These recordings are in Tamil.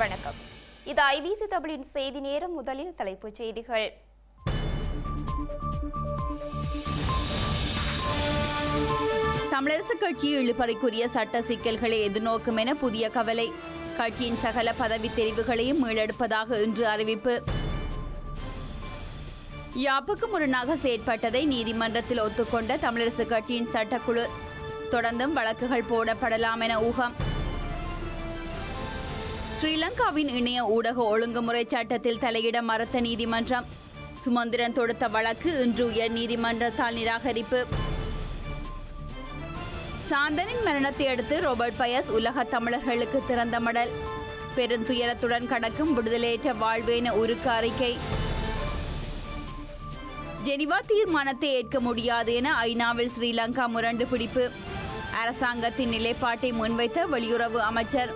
வணக்கம். இது ஐபிசி தமிழின் செய்தி நேரம். முதலில் தலைப்புச் செய்திகள். தமிழரசுக் கட்சி இழுபறிக்குரிய சட்ட சிக்கல்களை எதிர்நோக்கும் என புதிய கவலை. கட்சியின் சகல பதவி தெரிவுகளையும் மீளெடுப்பதாக இன்று அறிவிப்பு. யாப்புக்கு முரணாக செயற்பட்டதை நீதிமன்றத்தில் ஒத்துக்கொண்ட தமிழரசுக் கட்சியின் சட்டக்குழு. தொடர்ந்தும் வழக்குகள் போடப்படலாம் என ஊகம். ஸ்ரீலங்காவின் இணைய ஊடக ஒழுங்குமுறை சட்டத்தில் தலையிட மறுத்த நீதிமன்றம். சுமந்திரன் தொடுத்த வழக்கு இன்று உயர் நீதிமன்றத்தால் நிராகரிப்பு. சாந்தனின் மரணத்தை அடுத்து ரோபர்ட் பயஸ் உலக தமிழர்களுக்கு திறந்த மடல். பெருந்துயரத்துடன் கடக்கும் விடுதலையற்ற வாழ்வு என உருக்கு அறிக்கை. ஜெனிவா தீர்மானத்தை ஏற்க முடியாது என ஐநாவில் ஸ்ரீலங்கா முரண்டு பிடிப்பு. அரசாங்கத்தின் நிலைப்பாட்டை முன்வைத்த வெளியுறவு அமைச்சர்.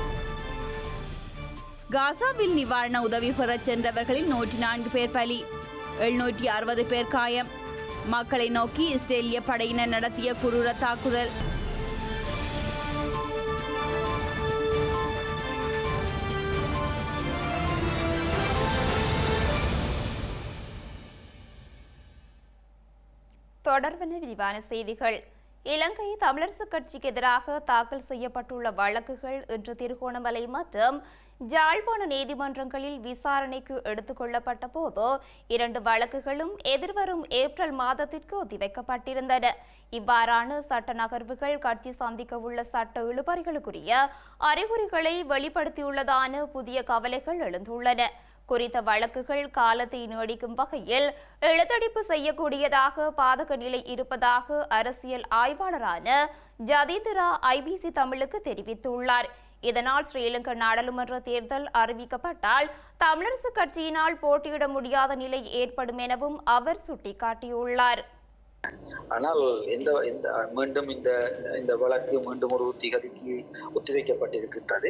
காசாவில் நிவாரண உதவி பெறச் சென்றவர்களில் 104 பேர் பலி, 760 பேர் காயம். மக்களை நோக்கி இஸ்ரேலிய படையினர் நடத்திய குரூர தாக்குதல். தொடர்பான விரிவான செய்திகள். இலங்கை தமிழரசுக் கட்சிக்கு எதிராக தாக்கல் செய்யப்பட்டுள்ள வழக்குகள் இன்று திருகோணமலை மற்றும் யாழ்ப்பாண நீதிமன்றங்களில் விசாரணைக்கு எடுத்துக் கொள்ளப்பட்ட போது 2 வழக்குகளும் எதிர்வரும் ஏப்ரல் மாதத்திற்கு ஒத்திவைக்கப்பட்டிருந்தன. இவ்வாறான சட்ட நகர்வுகள் கட்சி சந்திக்க உள்ள சட்ட இழுபறிகளுக்குரிய அறிகுறிகளை வெளிப்படுத்தியுள்ளதான புதிய கவலைகள் எழுந்துள்ளன. குறித்த வழக்குகள் காலத்தை நீடிக்கும் வகையில் எழுத்தடிப்பு செய்யக்கூடியதாக பாதக நிலை இருப்பதாக அரசியல் ஆய்வாளரான ஜதீந்திரா ஐபிசி தமிழுக்கு தெரிவித்துள்ளார். இதனால் ஸ்ரீலங்கா நாடாளுமன்ற தேர்தல் அறிவிக்கப்பட்டால் தமிழரசுக் கட்சியினால் போட்டியிட முடியாத நிலை ஏற்படும் எனவும் அவர் சுட்டிக்காட்டியுள்ளார். ஆனால் மீண்டும் இந்த வழக்கு மீண்டும் ஒரு திகதிக்கு ஒத்திவைக்கப்பட்டிருக்கின்றது.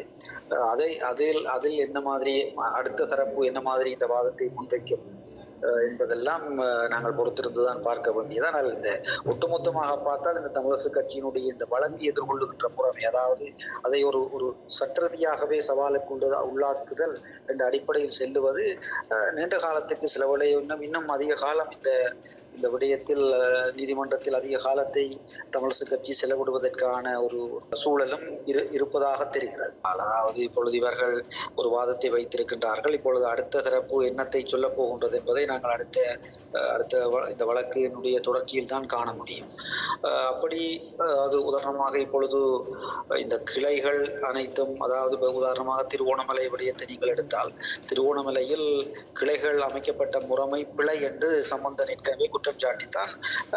அதில் என்ன மாதிரி அடுத்த தரப்பு என்ன மாதிரி இந்த வாதத்தை முன்வைக்கும் என்பதெல்லாம் நாங்கள் பொறுத்திருந்துதான் பார்க்க வேண்டியது. ஆனால் இந்த ஒட்டுமொத்தமாக பார்த்தால் இந்த தமிழரசுக் கட்சியினுடைய இந்த வழக்கு எதிர்கொள்ளுகின்ற முறைமை, அதாவது அதை ஒரு சட்டரீதியாகவே சவாலுக்கு உள்ளாக்குதல் என்ற அடிப்படையில் செல்லுவது நீண்ட காலத்துக்கு செலவழி இன்னும் அதிக காலம் இந்த விடயத்தில் நீதிமன்றத்தில் அதிக காலத்தை தமிழரசுக் கட்சி செலவிடுவதற்கான ஒரு சூழலும் இருப்பதாக தெரிகிறது. அதாவது இப்பொழுது இவர்கள் ஒரு வாதத்தை வைத்திருக்கின்றார்கள். இப்பொழுது அடுத்த தரப்பு என்னத்தை சொல்ல போகின்றது என்பதை நாங்கள் அடுத்த இந்த வழக்கினுடைய தொடர்ச்சியில் தான் காண முடியும். அப்படி அது உதாரணமாக இப்பொழுது இந்த கிளைகள் அனைத்தும், அதாவது உதாரணமாக திருவோணமலை விடயத்தை நீங்கள் எடுத்தால், திருவோணமலையில் கிளைகள் அமைக்கப்பட்ட முறைமை பிழை என்று சம்பந்தன் ஏற்கனவே குற்றம் சாட்டித்தான்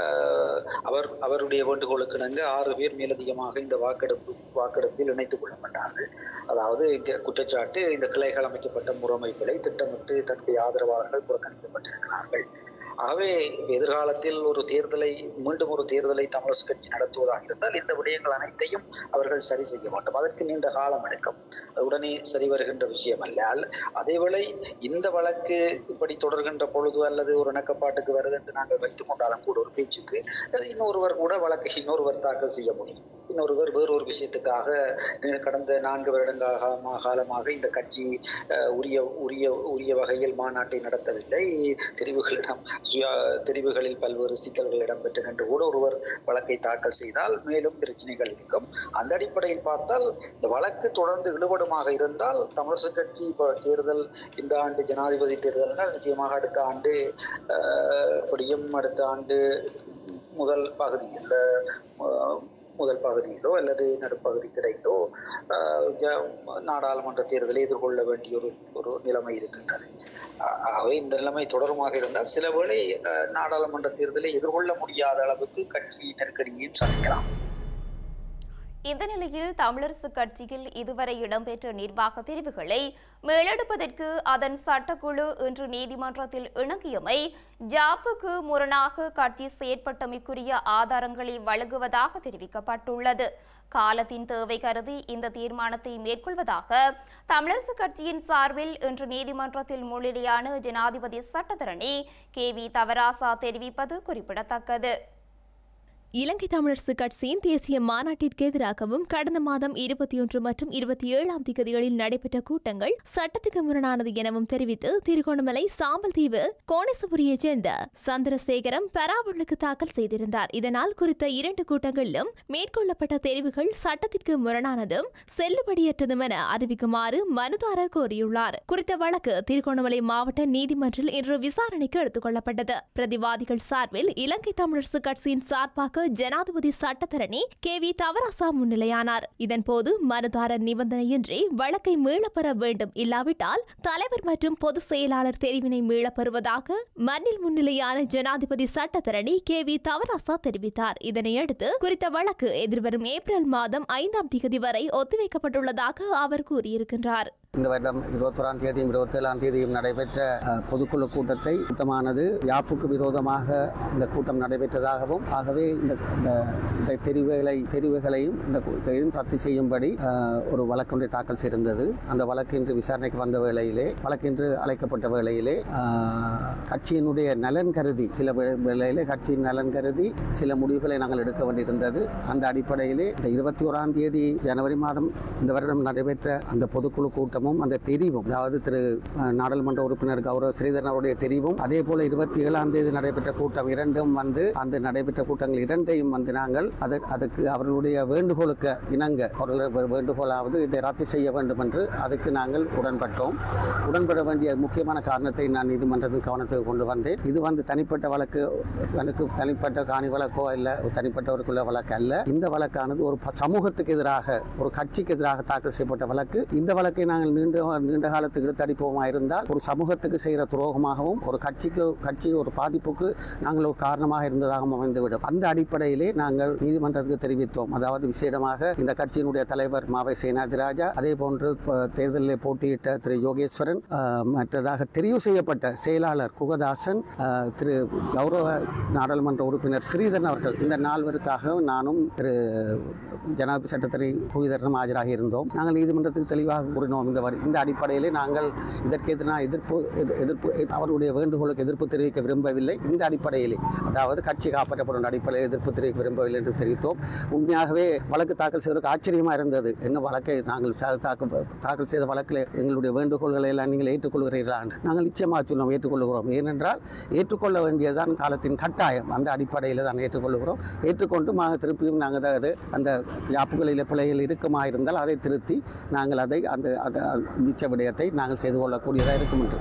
அவருடைய வேண்டுகோளுக்கு இணங்க 6 பேர் மேலதிகமாக இந்த வாக்கெடுப்பில் இணைத்துக் கொள்ளப்பட்டார்கள். அதாவது குற்றச்சாட்டு இந்த கிளைகள் அமைக்கப்பட்ட முறைமை பிழை, திட்டமிட்டு தன்னுடைய ஆதரவாளர்கள் புறக்கணிக்கப்பட்டிருக்கிறார்கள். ஆகவே எதிர்காலத்தில் மீண்டும் ஒரு தேர்தலை தமிழரசுக் கட்சி நடத்துவதாக இருந்தால் இந்த விடயங்கள் அனைத்தையும் அவர்கள் சரி செய்ய வேண்டும். அதற்கு நீண்ட காலம் எடுக்கும். உடனே சரி வருகின்ற விஷயம் அல்ல. அதேவேளை இந்த வழக்கு இப்படி தொடர்கின்ற பொழுது அல்லது ஒரு இணக்கப்பாட்டுக்கு வருது என்று நாங்கள் வைத்துக் கொண்டாலும் கூட ஒரு பேச்சுக்கு இன்னொருவர் கூட வழக்கை இன்னொருவர் தாக்கல் செய்ய முடியும். இன்னொருவர் வேறொரு விஷயத்துக்காக கடந்த 4 வருடங்காலமாக இந்த கட்சி உரிய வகையில் மாநாட்டை நடத்தவில்லை, தெரிவுகளில் பல்வேறு சிக்கல்கள் இடம்பெற்று என்று கூட ஒருவர் வழக்கை தாக்கல் செய்தால் மேலும் பிரச்சனைகள் இருக்கும். அந்த அடிப்படையில் பார்த்தால் இந்த வழக்கு தொடர்ந்து இழுபடுமாக இருந்தால் தமிழரசுக் கட்சி இப்போ தேர்தல், இந்த ஆண்டு ஜனாதிபதி தேர்தல்கள் நிச்சயமாக அடுத்த ஆண்டு முதல் பகுதியிலோ அல்லது நடுப்பகுதி கிடைத்தோ நாடாளுமன்ற தேர்தலை எதிர்கொள்ள வேண்டிய ஒரு நிலைமை இருக்கின்றது. ஆகவே இந்த நிலைமை தொடருமாக இருந்தால் சில வேளை நாடாளுமன்ற தேர்தலை எதிர்கொள்ள முடியாத அளவுக்கு கட்சி நெருக்கடியையும் சந்திக்கலாம். இந்த நிலையில் தமிழரசுக் கட்சியில் இதுவரை இடம்பெற்ற நிர்வாக தெரிவுகளை மேலெடுப்பதற்கு அதன் சட்டக்குழு இன்று நீதிமன்றத்தில் இணங்கியமை ஜாப்புக்கு முரணாக கட்சி செயற்பட்டமைக்குரிய ஆதாரங்களை வழங்குவதாக தெரிவிக்கப்பட்டுள்ளது. காலத்தின் தேவை கருதி இந்த தீர்மானத்தை மேற்கொள்வதாக தமிழரசுக் கட்சியின் சார்பில் இன்று நீதிமன்றத்தில் முன்னிலையான ஜனாதிபதி சட்டத்தரணி KV தவராசா தெரிவிப்பது குறிப்பிடத்தக்கது. இலங்கை தமிழரசு கட்சியின் தேசிய மாநாட்டிற்கு எதிராகவும் கடந்த மாதம் 21 மற்றும் 27ஆம் தேதிகளில் நடைபெற்ற கூட்டங்கள் சட்டத்துக்கு முரணானது எனவும் தெரிவித்து திருகோணமலை சாம்பல் தீவு கோணேசபுரியைச் சேர்ந்த சந்திரசேகரம் பராவலுக்கு தாக்கல் செய்திருந்தார். இதனால் குறித்த 2 கூட்டங்களிலும் மேற்கொள்ளப்பட்ட தெரிவுகள் சட்டத்திற்கு முரணானதும் செல்லுபடியற்றதும் என அறிவிக்குமாறு மனுதாரர் கோரியுள்ளார். குறித்த வழக்கு திருகோணமலை மாவட்ட நீதிமன்றில் இன்று விசாரணைக்கு எடுத்துக் கொள்ளப்பட்டது. பிரதிவாதிகள் சார்பில் இலங்கை தமிழரசு கட்சியின் சார்பாக ஜனாதிபதி சட்டத்தரணி KV தவராசா முன்னிலையானார். இதன்போது மனுதாரர் நிபந்தனையின்றி வழக்கை மீளப்பெற வேண்டும், இல்லாவிட்டால் தலைவர் மற்றும் பொதுச் செயலாளர் தெரிவினை மீளப்பெறுவதாக மண்ணில் முன்னிலையான ஜனாதிபதி சட்டத்தரணி KV தவராசா தெரிவித்தார். இதனையடுத்து குறித்த வழக்கு எதிர்வரும் ஏப்ரல் மாதம் 5ஆம் தேதி வரை ஒத்திவைக்கப்பட்டுள்ளதாக அவர் கூறியிருக்கின்றார். இந்த வருடம் 21ஆம் தேதியும் 27ஆம் தேதியும் நடைபெற்ற பொதுக்குழு கூட்டமானது யாப்புக்கு விரோதமாக இந்த கூட்டம் நடைபெற்றதாகவும், ஆகவே இந்த தெரிவுகளையும் இந்த ரத்து செய்யும்படி ஒரு வழக்கொன்றை தாக்கல் செய்திருந்தது. அந்த வழக்கு இன்று விசாரணைக்கு வந்த வேளையிலே, வழக்கின்று அழைக்கப்பட்ட வேளையிலே கட்சியினுடைய நலன் கருதி கட்சியின் நலன் கருதி சில முடிவுகளை நாங்கள் எடுக்க வேண்டியிருந்தது. அந்த அடிப்படையிலே இந்த 21ஆம் தேதி ஜனவரி மாதம் இந்த வருடம் நடைபெற்ற அந்த பொதுக்குழு கூட்டமும் அந்த தெரிவும், அதாவது திரு நாடாளுமன்ற உறுப்பினர் கௌரவ ஸ்ரீதரன் அவருடைய தெரிவும், அதே போல 27ஆம் தேதி நடைபெற்ற கூட்டம் இரண்டும் அந்த நடைபெற்ற கூட்டங்கள் இரண்டையும் நாங்கள் அதற்கு அவர்களுடைய வேண்டுகோளுக்கு இணங்க, அவர்கள் வேண்டுகோளாவது இதை ரத்து செய்ய வேண்டும் என்று அதுக்கு நாங்கள் உடன்பட வேண்டிய முக்கியமான காரணத்தை நான் நீதிமன்றத்தின் கவனத்துக்கு கொண்டு வந்தேன். இது தனிப்பட்ட வழக்கு, எனக்கு தனிப்பட்ட காணி வழக்கோ இல்லை, தனிப்பட்டவருக்குள்ள வழக்கு அல்ல. இந்த வழக்கானது ஒரு சமூகத்துக்கு எதிராக, ஒரு கட்சிக்கு எதிராக தாக்கல் செய்யப்பட்ட வழக்கு. இந்த வழக்கை நாங்கள் நீண்ட காலத்துக்கு இழுத்தடிப்போமா இருந்தால் ஒரு சமூகத்துக்கு செய்கிற துரோகமாகவும், ஒரு கட்சி ஒரு பாதிப்புக்கு நாங்கள் ஒரு காரணமாக இருந்ததாகவும் அமைந்துவிடும். அந்த அடிப்படையிலே நாங்கள் நீதிமன்றத்துக்கு தெரிவித்தோம். அதாவது விசேடமாக இந்த கட்சியினுடைய தலைவர் மாவை சேனாதிராஜா, அதே போன்று தேர்தலில் போட்டியிட்ட திரு யோகேஸ்வரன், மற்றதாக தெரிவு செய்யப்பட்ட செயலாளர் குகதாசன், திரு கௌரவ நாடாளுமன்ற உறுப்பினர் ஸ்ரீதரன் அவர்கள், இந்த 4 பேருக்காக நானும் திரு ஜனாதிபதி சட்டத்தரணி புவிதரனும் ஆஜராகி இருந்தோம். நாங்கள் நீதிமன்றத்துக்கு தெளிவாக கூறினோம். இந்த அடிப்படையிலே நாங்கள் இதற்கு எதிரான எதிர்ப்பு அவருடைய வேண்டுகோளுக்கு எதிர்ப்பு தெரிவிக்க விரும்பவில்லை. இந்த அடிப்படையிலே, அதாவது கட்சி காப்பாற்றப்படும் அடிப்படையில் எதிர்ப்பு தெரிவிக்க விரும்பவில்லை என்று தெரிவித்தோம். உண்மையாகவே வழக்கு தாக்கல் செய்வதற்கு ஆச்சரியமாக இருந்தது. என்ன வழக்கை நாங்கள் தாக்கல் செய்த வழக்கில் எங்களுடைய வேண்டுகோள்களை எல்லாம் நீங்கள் ஏற்றுக்கொள்கிறீர்களா? நாங்கள் நிச்சயமாக சொன்னோம், ஏற்றுக்கொள்கிறோம். ஏனென்றால் ஏற்றுக்கொள்ள வேண்டியதான் காலத்தின் கட்டாயம். அந்த அடிப்படையில் தான் ஏற்றுக்கொள்கிறோம். ஏற்றுக்கொண்டு திருப்பியும் நாங்கள் அந்த யாப்புகளில் பிழைகள் இருக்குமா இருந்தால் அதை திருத்தி நாங்கள் அந்த மிச்ச விடயத்தை நாங்கள் செய்து கொள்ளக்கூடியதாக இருக்கும் என்று.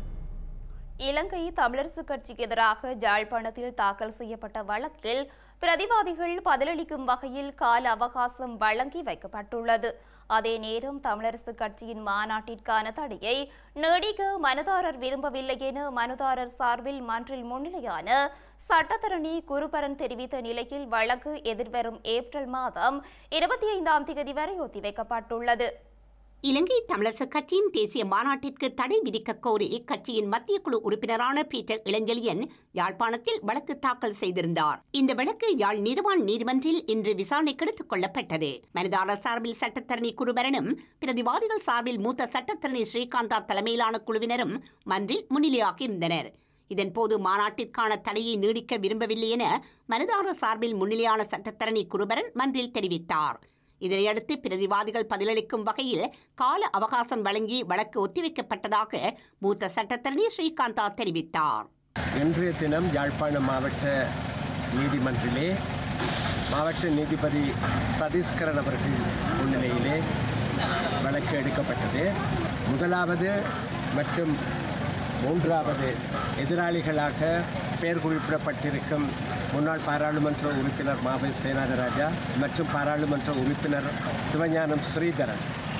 இலங்கை தமிழரசு கட்சிக்கு எதிராக யாழ்ப்பாணத்தில் தாக்கல் செய்யப்பட்ட வழக்கில் பிரதிவாதிகள் பதிலளிக்கும் வகையில் கால அவகாசம் வழங்கி வைக்கப்பட்டுள்ளது. அதே நேரம் தமிழரசு கட்சியின் மாநாட்டிற்கான தடையை நீடிக்க மனுதாரர் விரும்பவில்லை என மனுதாரர் சார்பில் மன்றில் முன்னிலையான சட்டத்தரணி குருபரன் தெரிவித்த நிலையில் வழக்கு எதிர்வரும் ஏப்ரல் மாதம் 25ஆம் தேதி வரை ஒத்திவைக்கப்பட்டுள்ளது. இலங்கை தமிழரசு கட்சியின் தேசிய மாநாட்டிற்கு தடை விதிக்க கோரி கட்சியின் மத்திய குழு உறுப்பினரான பீட்டர் இளஞ்செழியன் யாழ்ப்பாணத்தில் வழக்கு தாக்கல் செய்திருந்தார். இந்த வழக்கு யாழ் நீதவான் நீதிமன்றில் இன்று விசாரணைக்கு எடுத்துக் கொள்ளப்பட்டது. மனுதாரர் சார்பில் சட்டத்தரணி குருபரனும் பிரதிவாதிகள் சார்பில் மூத்த சட்டத்தரணி ஸ்ரீகாந்தா தலைமையிலான குழுவினரும் மன்றில் முன்னிலையாகியிருந்தனர். இதன்போது மாநாட்டிற்கான தடையை நீடிக்க விரும்பவில்லை என மனுதாரர் சார்பில் முன்னிலையான சட்டத்தரணி குருபரன் மன்றில் தெரிவித்தார். இதனையடுத்து பிரதிவாதிகள் பதிலளிக்கும் வகையில் கால அவகாசம் வழங்கி வழக்கு ஒத்திவைக்கப்பட்டதாக மூத்த சட்டத்தரணி ஸ்ரீகாந்தா தெரிவித்தார். இன்றைய தினம் யாழ்ப்பாணம் மாவட்ட நீதிமன்றிலே மாவட்ட நீதிபதி சதீஷ்கரன் அவர்கள் முன்னிலையிலே வழக்கு எடுக்கப்பட்டது. முதலாவது மற்றும் மூன்றாவது எதிராளிகளாக பெயர் குறிப்பிடப்பட்டிருக்கும் முன்னாள் பாராளுமன்ற உறுப்பினர் மாவை சேனாதிராஜா மற்றும் பாராளுமன்ற உறுப்பினர் சிவஞானம் ஸ்ரீதரன்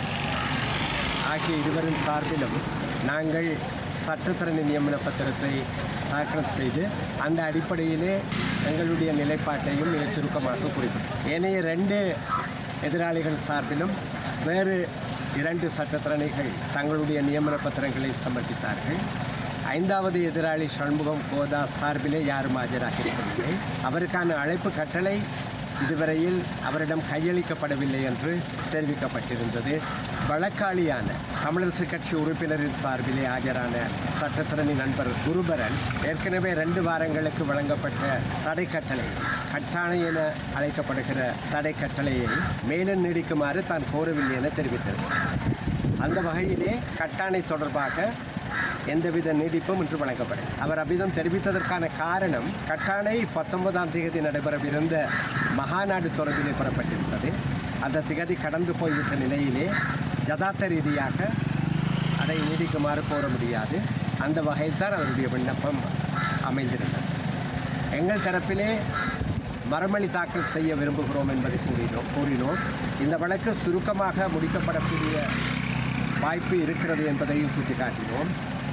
ஆகிய இருவரின் சார்பிலும் நாங்கள் சட்டத்தரணி நியமன பத்திரத்தை தாக்கல் செய்து அந்த அடிப்படையிலே எங்களுடைய நிலைப்பாட்டையும் சுருக்கமாக குறிப்பிட்டோம். ஏனைய 2 எதிராளிகள் சார்பிலும் வேறு 2 சட்டத்தரணிகள் தங்களுடைய நியமன பத்திரங்களை சமர்ப்பித்தார்கள். 5வது எதிராளி சண்முகம் கோதா சார்பிலே யாரும் ஆஜராக இருக்கவில்லை. அவருக்கான அழைப்பு கட்டளை இதுவரையில் அவரிடம் கையளிக்கப்படவில்லை என்று தெரிவிக்கப்பட்டிருந்தது. வழக்காளியான தமிழரசு கட்சி உறுப்பினரின் சார்பிலே ஆஜரான சட்டத்திரணி நண்பர் குருபரன் ஏற்கனவே 2 வாரங்களுக்கு வழங்கப்பட்ட தடை கட்டளை, கட்டாணை என அழைக்கப்படுகிற தடை கட்டளையை மேலும் நீடிக்குமாறு தான் கோரவில்லை என தெரிவித்திருக்கிறார். அந்த வகையிலே கட்டாணை தொடர்பாக எந்தவித நீடிப்பும் இன்று வழங்கப்படும். அவர் அவ்விதம் தெரிவித்ததற்கான காரணம் கட்டாணை 19ஆம் தேதி நடைபெறவிருந்த மகாநாடு தொடர்பிலே பெறப்பட்டிருந்தது. அந்த திகதி கடந்து போய்விட்ட நிலையிலே யதார்த்த ரீதியாக அதை நீடிக்குமாறு கோர முடியாது. அந்த வகையில் தான் அவருடைய விண்ணப்பம் அமைந்திருந்தது. எங்கள் தரப்பிலே மறுமொழி தாக்கல் செய்ய விரும்புகிறோம் என்பதை கூறினோம். இந்த வழக்கு சுருக்கமாக முடிக்கப்படக்கூடிய வாய்ப்பு இருக்கிறது என்பதையும் சுட்டிக்காட்டினோம்.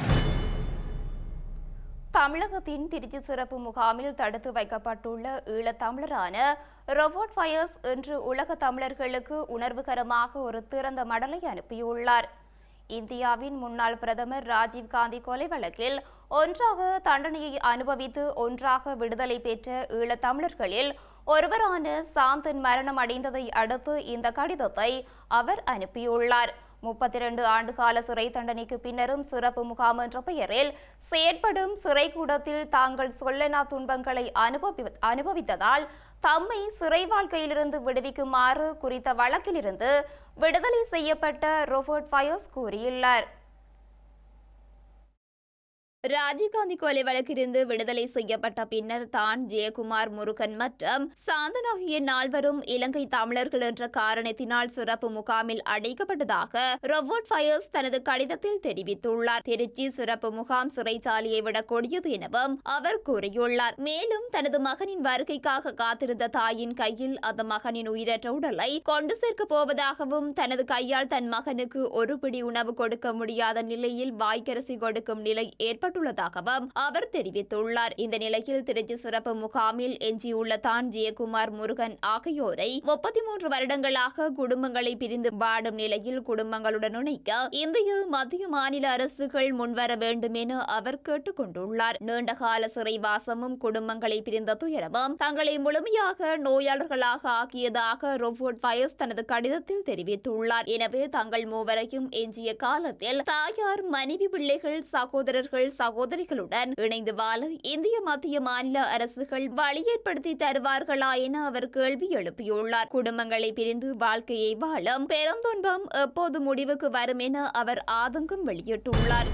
தமிழகத்தின் திருச்சி சிறப்பு முகாமில் தடுத்து வைக்கப்பட்டுள்ள ஈழத்தமிழரான ரோபோட் ஃபயர்ஸ் இன்று உலக தமிழர்களுக்கு உணர்வுகரமாக ஒரு திறந்த மடலை அனுப்பியுள்ளார். இந்தியாவின் முன்னாள் பிரதமர் ராஜீவ்காந்தி கொலை வழக்கில் ஒன்றாக தண்டனையை அனுபவித்து ஒன்றாக விடுதலை பெற்ற ஈழத்தமிழர்களில் ஒருவரான சாந்தன் மரணம் அடைந்ததை அடுத்து இந்த கடிதத்தை அவர் அனுப்பியுள்ளார். 32 ஆண்டுகால சிறை தண்டனைக்கு பின்னரும் சிறப்பு முகாம் என்ற பெயரில் செயற்படும் சிறைக்கூடத்தில் தாங்கள் சொல்லனா துன்பங்களை அனுபவித்ததால் தம்மை சிறை வாழ்க்கையிலிருந்து விடுவிக்குமாறு குறித்த வழக்கிலிருந்து விடுதலை செய்யப்பட்ட ரோபோட் ஃபயர்ஸ் கூறியுள்ளார். ராஜீவ்காந்தி கொலை வழக்கிலிருந்து விடுதலை செய்யப்பட்ட பின்னர் தான் ஜெயக்குமார், முருகன் மற்றும் சாந்தன் ஆகிய 4வரும் இலங்கை தமிழர்கள் என்ற காரணத்தினால் சிறப்பு முகாமில் அடைக்கப்பட்டதாக ரோபோட் ஃபயர்ஸ் தனது கடிதத்தில் தெரிவித்துள்ளார். திருச்சி சிறப்பு முகாம் சிறைச்சாலையை விட கொடியது எனவும் அவர் கூறியுள்ளார். மேலும் தனது மகனின் வருகைக்காக காத்திருந்த தாயின் கையில் அந்த மகனின் உயிரற்ற உடலை கொண்டு சேர்க்கப் போவதாகவும் தனது கையால் தன் மகனுக்கு ஒரு பிடி உணவு கொடுக்க முடியாத நிலையில் வாய்க்கரசி கொடுக்கும் நிலை ஏற்பட்டுள்ளதாகவும் அவர் தெரிவித்துள்ளார். இந்த நிலையில் திருச்சி சிறப்பு முகாமில் எஞ்சியுள்ள தான் ஜெயக்குமார், முருகன் ஆகியோரை 33 வருடங்களாக குடும்பங்களை பிரிந்து வாடும் நிலையில் குடும்பங்களுடன் இணைக்க இந்திய மத்திய மாநில அரசுகள் முன்வர வேண்டும் என அவர் கேட்டுக் கொண்டுள்ளார். நீண்டகால சிறைவாசமும் குடும்பங்களை பிரிந்த துயரமும் தங்களை முழுமையாக நோயாளர்களாக ஆக்கியதாக ரோபோட் ஃபயர்ஸ் தனது கடிதத்தில் தெரிவித்துள்ளார். எனவே தங்கள் மூவரையும் எஞ்சிய காலத்தில் தாயார், மனைவி, பிள்ளைகள், சகோதரர்கள், சகோதரிகளுடன் இணைந்து வாழ இந்திய மத்திய மாநில அரசுகள் வழி ஏற்படுத்தி தருவார்களா என அவர் கேள்வி எழுப்பியுள்ளார். குடும்பங்களை பிரிந்து வாழ்க்கையை வாழும் பெருந்துன்பம் எப்போது முடிவுக்கு வரும் என அவர் ஆதங்கம் வெளியிட்டுள்ளார்.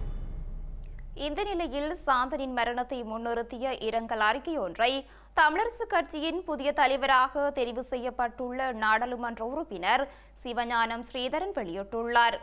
இந்த நிலையில் சாந்தனின் மரணத்தை முன்னிறுத்திய இரங்கல் அறிக்கை ஒன்றை தமிழரசு கட்சியின் புதிய தலைவராக தெரிவு செய்யப்பட்டுள்ள நாடாளுமன்ற உறுப்பினர் சிவஞானம் ஸ்ரீதரன் வெளியிட்டுள்ளார்.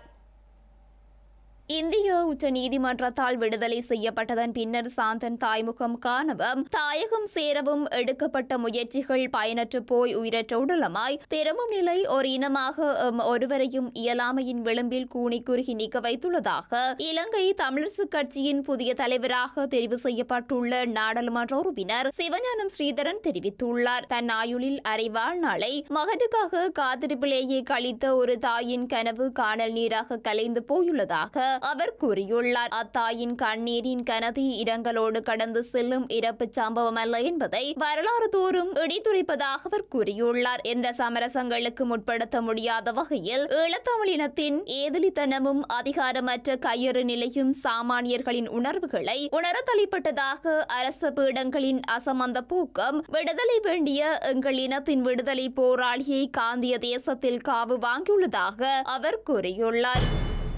இந்திய உச்ச நீதிமன்றத்தால் விடுதலை செய்யப்பட்டதன் பின்னர் சாந்தன் தாய்முகம் காணவும் தாயகம் சேரவும் எடுக்கப்பட்ட முயற்சிகள் பயனற்று போய் உயிரற்ற உடலமாய் திரும்பும் நிலை ஒரு இனமாக ஒருவரையும் இயலாமையின் விளிம்பில் கூனி குறுகி நிற்க வைத்துள்ளதாக இலங்கை தமிழரசு கட்சியின் புதிய தலைவராக தெரிவு செய்யப்பட்டுள்ள நாடாளுமன்ற உறுப்பினர் சிவஞானம் ஸ்ரீதரன் தெரிவித்துள்ளார். தன் ஆயுளில் அரை வாழ்நாளை மகனுக்காக காத்திருப்பிலேயே கழித்த ஒரு தாயின் கனவு காணல் நீராக கலைந்து போயுள்ளதாக அவர் கூறியுள்ளார். அத்தாயின் கண்ணீரின் கனதி இரங்கலோடு கடந்து செல்லும் இறப்பு சம்பவம் அல்ல என்பதை வரலாறு தோறும் இடித்துரைப்பதாக அவர் கூறியுள்ளார். எந்த சமரசங்களுக்கு முற்படுத்த முடியாத வகையில் ஈழத்தமிழினத்தின் ஏதிலித்தனமும் அதிகாரமற்ற கையறு நிலையும் சாமானியர்களின் உணர்வுகளை உணர தலைப்பட்டதாக அரச பீடங்களின் அசமந்த போக்கம் விடுதலை வேண்டிய எங்கள் இனத்தின் விடுதலை போராளியை காந்திய தேசத்தில் காவு வாங்கியுள்ளதாக அவர் கூறியுள்ளார்.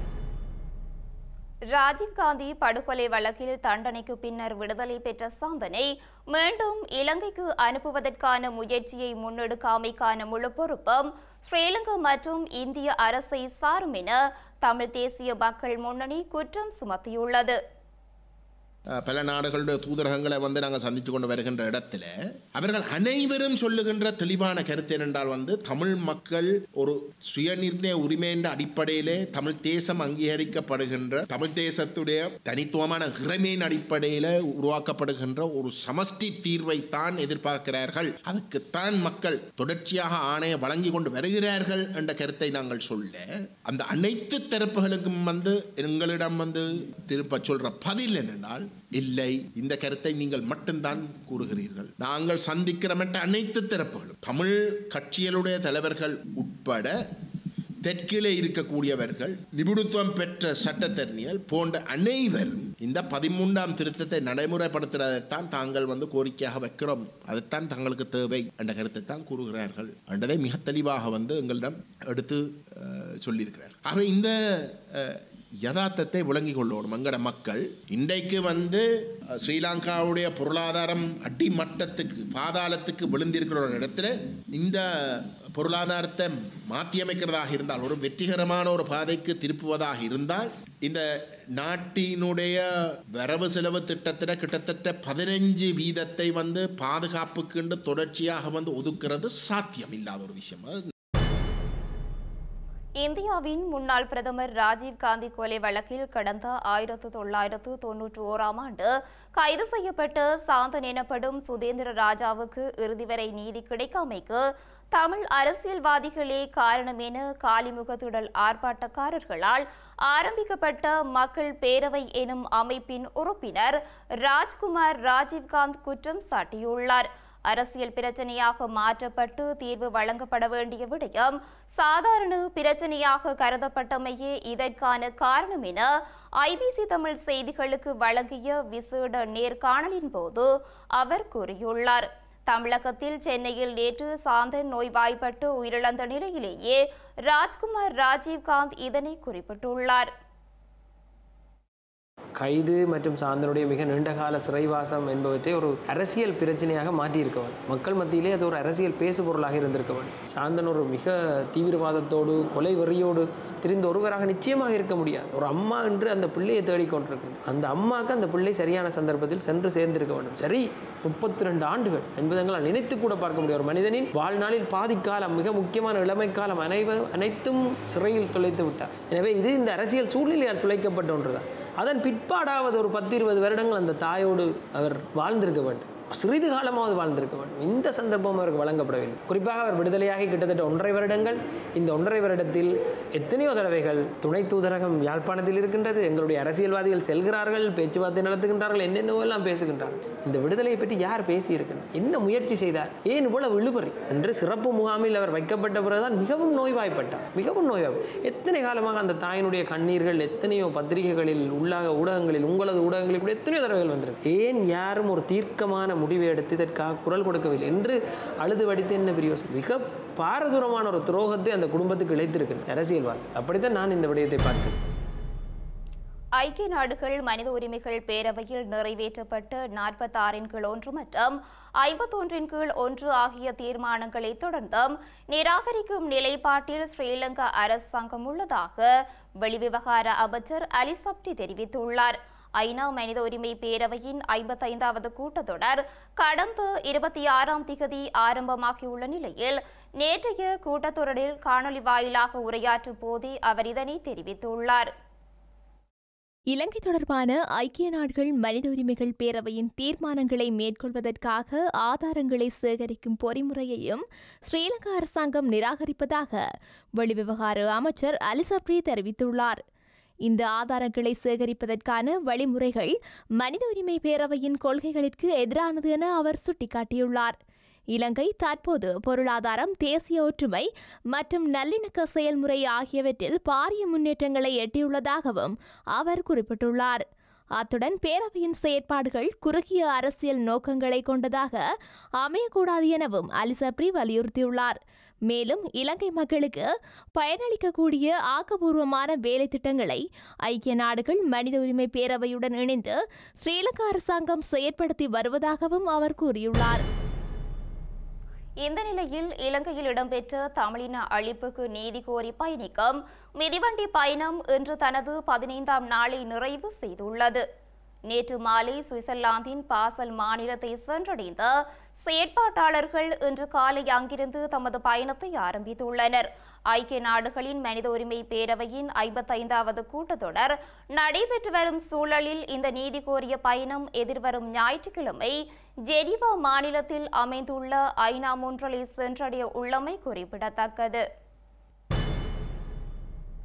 ராஜீவ்காந்தி படுகொலை வழக்கில் தண்டனைக்கு பின்னர் விடுதலை பெற்ற சாந்தனை மீண்டும் இலங்கைக்கு அனுப்புவதற்கான முயற்சியை முன்னெடுக்காமைக்கான முழு பொறுப்பும் ஸ்ரீலங்கா மற்றும் இந்திய அரசை சாரும் என தமிழ் தேசிய மக்கள் முன்னணி குற்றம் சுமத்தியுள்ளது. பல நாடுகளுடைய தூதரகங்களை நாங்கள் சந்தித்து கொண்டு வருகின்ற இடத்துல அவர்கள் அனைவரும் சொல்லுகின்ற தெளிவான கருத்து என்னென்றால் தமிழ் மக்கள் ஒரு சுயநிர்ணய உரிமை என்ற அடிப்படையிலே தமிழ் தேசம் அங்கீகரிக்கப்படுகின்ற தமிழ் தேசத்துடைய தனித்துவமான இறைமையின் அடிப்படையில் உருவாக்கப்படுகின்ற ஒரு சமஷ்டி தீர்வை தான் எதிர்பார்க்கிறார்கள். அதுக்குத்தான் மக்கள் தொடர்ச்சியாக ஆணையை வழங்கி கொண்டு வருகிறார்கள் என்ற கருத்தை நாங்கள் சொல்ல அந்த அனைத்து தரப்புகளுக்கும் எங்களிடம் திருப்ப சொல்ற பதில் என்னென்றால் இல்லை, இந்த கருத்தை நீங்கள் மட்டும்தான் கூறுகிறீர்கள். நாங்கள் சந்திக்கிற மற்ற அனைத்து தரப்புகளும் தமிழ் கட்சிகளுடைய தலைவர்கள் உட்பட தெற்கிலே இருக்கக்கூடியவர்கள், நிபுணத்துவம் பெற்ற சட்டத்தரணிகள் போன்ற அனைவரும் இந்த 13ஆம் திருத்தத்தை நடைமுறைப்படுத்துவதைத்தான் தாங்கள் கோரிக்கையாக வைக்கிறோம், அதைத்தான் தங்களுக்கு தேவை என்ற கருத்தை தான் கூறுகிறார்கள் என்றதை மிக தெளிவாக எங்களிடம் எடுத்து சொல்லியிருக்கிறார். ஆக இந்த யதார்த்தத்தை விளங்கி கொள்ளணும். எங்கட மக்கள் இன்றைக்கு ஸ்ரீலங்காவுடைய பொருளாதாரம் அடிமட்டத்துக்கு பாதாளத்துக்கு விழுந்திருக்கிற ஒரு இடத்துல இந்த பொருளாதாரத்தை மாற்றியமைக்கிறதாக இருந்தால், ஒரு வெற்றிகரமான ஒரு பாதைக்கு திருப்புவதாக இருந்தால், இந்த நாட்டினுடைய வரவு செலவு திட்டத்தில் கிட்டத்தட்ட 15% பாதுகாப்புக்கு தொடர்ச்சியாக ஒதுக்குறது சாத்தியம் இல்லாத ஒரு விஷயம். இந்தியாவின் முன்னாள் பிரதமர் ராஜீவ் காந்தி கொலை வழக்கில் கடந்த 1991ஆம் ஆண்டு கைது செய்யப்பட்ட சாந்தன் எனப்படும் சுதேந்திர ராஜாவுக்கு இறுதி வரை நீதி கிடைக்காமைக்கு தமிழ் அரசியல்வாதிகளே காரணம் என காலிமுகத்திடல் ஆர்ப்பாட்டக்காரர்களால் ஆரம்பிக்கப்பட்ட மக்கள் பேரவை எனும் அமைப்பின் உறுப்பினர் ராஜ்குமார் ராஜீவ்காந்த் குற்றம் சாட்டியுள்ளார். அரசியல் பிரச்சனையாக மாற்றப்பட்டு தீர்வு வழங்கப்பட வேண்டிய விடயம் சாதாரண பிரச்சனையாக கருதப்பட்டமையே இதற்கான காரணம் என ஐபிசி தமிழ் செய்திகளுக்கு வழங்கிய விசேட நேர்காணலின் போது அவர் கூறியுள்ளார். தமிழகத்தில் சென்னையில் நேற்று சாந்தன் நோய்வாய்ப்பட்டு உயிரிழந்த நிலையிலேயே ராஜ்குமார் ராஜீவ்காந்த் இதனை குறிப்பிட்டுள்ளார். கைது மற்றும் சாந்தனுடைய மிக நீண்டகால சிறைவாசம் என்பவற்றை ஒரு அரசியல் பிரச்சனையாக மாற்றியிருக்கவன். மக்கள் மத்தியிலே அது ஒரு அரசியல் பேசுபொருளாக இருந்திருக்கவன். சாந்தன் ஒரு மிக தீவிரவாதத்தோடு கொலை வெறியோடு திரிந்த ஒருவராக நிச்சயமாக இருக்க முடியாது. ஒரு அம்மா என்று அந்த பிள்ளையை தேடிக்கொண்டிருக்கு. அந்த அம்மாவுக்கு அந்த பிள்ளை சரியான சந்தர்ப்பத்தில் சென்று சேர்ந்திருக்க வேண்டும். சரி, 32 ஆண்டுகள் என்பது எங்களால் நினைத்து கூட பார்க்க முடியாது. ஒரு மனிதனின் வாழ்நாளில் பாதிக்காலம், மிக முக்கியமான இளமை காலம் அனைத்தும் சிறையில் துளைத்து விட்டார். எனவே இது இந்த அரசியல் சூழ்நிலையால் துளைக்கப்பட்ட ஒன்றுதான். அதன் பிற்பாடாவது ஒரு 10-20 வருடங்கள் அந்த தாயோடு அவர் வாழ்ந்திருக்க வேண்டும். சிறிது காலமாவது வாழ்ந்திருக்க வேண்டும். இந்த சந்தர்ப்பம் அவருக்கு வழங்கப்படவில்லை. குறிப்பாக அவர் விடுதலையாகி கிட்டத்தட்ட 1.5 வருடங்கள். இந்த 1.5 வருடத்தில் எத்தனையோ தடவைகள் துணை தூதரகம் யாழ்ப்பாணத்தில் இருக்கின்றது. எங்களுடைய அரசியல்வாதிகள் செல்கிறார்கள், பேச்சுவார்த்தை நடத்துகின்றார்கள், என்னென்னவோ எல்லாம் பேசுகின்றார்கள். இந்த விடுதலையை பற்றி யார் பேசியிருக்கின்றார்? என்ன முயற்சி செய்தார்? ஏன் இவ்வளவு இழுபறி என்று சிறப்பு முகாமில் அவர் வைக்கப்பட்ட பிறகுதான் மிகவும் நோய்வாய்ப்பட்டார். மிகவும் நோய்வாய்ப்பு. எத்தனை காலமாக அந்த தாயினுடைய கண்ணீர்கள் எத்தனையோ பத்திரிகைகளில், ஊடகங்களில், உங்களது ஊடகங்களில் கூட எத்தனையோ தடவைகள் வந்திருக்கு. ஏன் யாரும் ஒரு தீர்க்கமான முடிவை எடுத்து இதற்காக குரல் கொடுக்கவில்லை என்று அழுது வடித்து என்ன பிரயோசனம்? மிக பாரதூரமான ஒரு துரோகத்தை அந்த குடும்பத்துக்கு இழைத்திருக்கின்ற அரசியல்வாதி. அப்படித்தான் நான் இந்த விடயத்தை பார்க்கிறேன். ஐக்கிய நாடுகள் மனித உரிமைகள் பேரவையில் நிறைவேற்றப்பட்ட 46-1 மற்றும் 51-1 ஆகிய தீர்மானங்களை தொடர்ந்தும் நிராகரிக்கும் நிலைப்பாட்டில் ஸ்ரீலங்கா அரசாங்கம் உள்ளதாக வெளிவிவகார அமைச்சர் அலிசப்டி தெரிவித்துள்ளார். ஐநா மனித உரிமை பேரவையின் 55வது கூட்டத்தொடர் கடந்த 26ஆம் திகதி ஆரம்பமாகியுள்ள நிலையில் நேற்றைய கூட்டத்தொடரில் காணொலி வாயிலாக உரையாற்றும் போதே அவர் இதனை தெரிவித்துள்ளார். இலங்கை தொடர்பான ஐக்கிய நாடுகள் மனித உரிமைகள் பேரவையின் தீர்மானங்களை மேற்கொள்வதற்காக ஆதாரங்களை சேகரிக்கும் பொறிமுறையையும் ஸ்ரீலங்கா அரசாங்கம் நிராகரிப்பதாக வெளிவிவகார அமைச்சர் அலிசப்ரி தெரிவித்துள்ளார். இந்த ஆதாரங்களை சேகரிப்பதற்கான வழிமுறைகள் மனித உரிமை பேரவையின் கொள்கைகளுக்கு எதிரானது என அவர் சுட்டிக்காட்டியுள்ளார். இலங்கை தற்போது பொருளாதாரம், தேசிய ஒற்றுமை மற்றும் நல்லிணக்க செயல்முறை ஆகியவற்றில் பாரிய முன்னேற்றங்களை எட்டியுள்ளதாகவும் அவர் குறிப்பிட்டுள்ளார். அத்துடன் பேரவையின் செயற்பாடுகள் குறுகிய அரசியல் நோக்கங்களை கொண்டதாக அமையக்கூடாது எனவும் அலிசப்ரி வலியுறுத்தியுள்ளார். மேலும் இலங்கை மக்களுக்கு பயனளிக்கக்கூடிய ஆக்கப்பூர்வமான வேலை திட்டங்களை ஐக்கிய நாடுகள் மனித உரிமை பேரவையுடன் இணைந்து ஸ்ரீலங்கா அரசாங்கம் செயற்படுத்தி வருவதாகவும் அவர் கூறியுள்ளார். இந்த நிலையில் இலங்கையில் இடம்பெற்ற தமிழின அழிப்புக்கு நீதி கோரி பயணிக்கும் மிதிவண்டி பயணம் இன்று தனது 15ஆம் நாளை நிறைவு செய்துள்ளது. நேற்று மாலை சுவிட்சர்லாந்தின் பாசல் மாநிலத்தை சென்றடைந்த செயற்பாட்டாளர்கள் இன்று காலை அங்கிருந்து தமது பயணத்தை ஆரம்பித்துள்ளனர். ஐக்கிய நாடுகளின் மனித உரிமை பேரவையின் 55வது கூட்டத்தொடர் நடைபெற்று வரும் சூழலில் இந்த நீதி கோரிய பயணம் எதிர்வரும் ஞாயிற்றுக்கிழமை ஜெனீவா மாநிலத்தில் அமைந்துள்ள ஐநா முன்றலை சென்றடைய உள்ளமை குறிப்பிடத்தக்கது.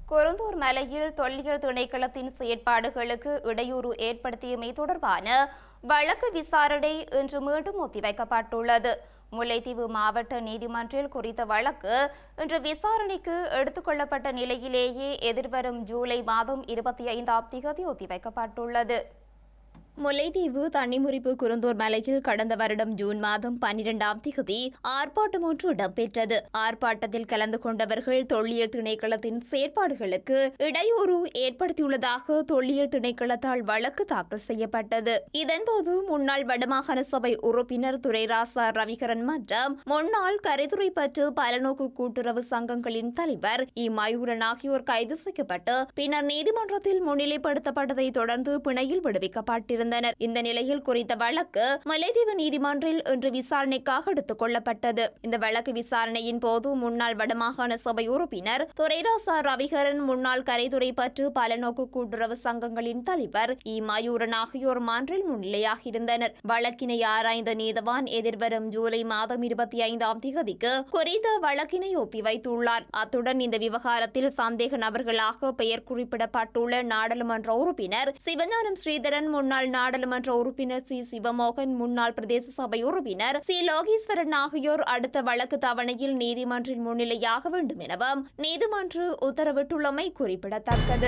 குருந்தூர் மலையில் தொல்லியல் திணைக்களத்தின் செயற்பாடுகளுக்கு இடையூறு ஏற்படுத்தியமை தொடர்பான வழக்கு விசாரணை இன்று மீண்டும் ஒத்திவைக்கப்பட்டுள்ளது. முல்லைத்தீவு மாவட்ட நீதிமன்றில் குறித்த வழக்கு இன்று விசாரணைக்கு எடுத்துக் கொள்ளப்பட்ட நிலையிலேயே எதிர்வரும் ஜூலை மாதம் 25ஆம் தேதி ஒத்திவைக்கப்பட்டுள்ளது. முல்லைத்தீவு தண்ணிமுறிப்பு குருந்தூர் மலையில் கடந்த வருடம் ஜூன் மாதம் 12ஆம் தேதி ஆர்ப்பாட்டம் ஒன்று இடம்பெற்றது. ஆர்ப்பாட்டத்தில் கலந்து கொண்டவர்கள் தொல்லியல் திணைக்களத்தின் செயற்பாடுகளுக்கு இடையூறு ஏற்படுத்தியுள்ளதாக தொல்லியல் திணைக்களத்தால் வழக்கு தாக்கல் செய்யப்பட்டது. இதன்போது முன்னாள் வடமாகாண சபை உறுப்பினர் துரைராசா ரவிகரன் மற்றும் முன்னாள் கரைதுறைப்பற்று பலநோக்கு கூட்டுறவு சங்கங்களின் தலைவர் மயூரன் ஆகியோர் கைது செய்யப்பட்டு பின்னர் நீதிமன்றத்தில் முன்னிலைப்படுத்தப்பட்டதை தொடர்ந்து பிணையில் விடுவிக்கப்பட்டிருந்தனர். இந்த நிலையில் குறித்த வழக்கு முல்லைத்தீவு நீதிமன்றில் இன்று விசாரணைக்காக எடுத்துக் கொள்ளப்பட்டது. இந்த வழக்கு விசாரணையின் போது முன்னாள் வடமாகாண சபை உறுப்பினர் துரைராசா ரவிகரன், முன்னாள் கரைதுறைப்பற்று பலநோக்கு கூட்டுறவு சங்கங்களின் தலைவர் மயூரன் ஆகியோர் மான்றில் முன்னிலையாகியிருந்தனர். வழக்கினை ஆராய்ந்த நீதவான் எதிர்வரும் ஜூலை மாதம் 25ஆம் தேதிக்கு குறித்த வழக்கினை ஒத்திவைத்துள்ளார். அத்துடன் இந்த விவகாரத்தில் சந்தேக நபர்களாக பெயர் குறிப்பிடப்பட்டுள்ள நாடாளுமன்ற உறுப்பினர் சிவஞானம் ஸ்ரீதரன், முன்னாள் நாடாளுமன்ற உறுப்பினர் சிவமோகன், முன்னாள் பிரதேச சபை உறுப்பினர் லோகேஸ்வரன் ஆகியோர் அடுத்த வழக்கு தவணையில் நீதிமன்றில் முன்னிலையாக வேண்டும் எனவும் நீதிமன்று உத்தரவிட்டுள்ளமை குறிப்பிடத்தக்கது.